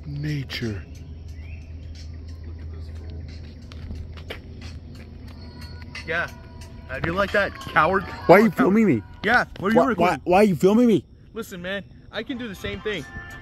nature. Look at this fool. Yeah. How do you like that, coward? Why are you filming me? Yeah. What are you recording? Why are you filming me? Listen, man. I can do the same thing.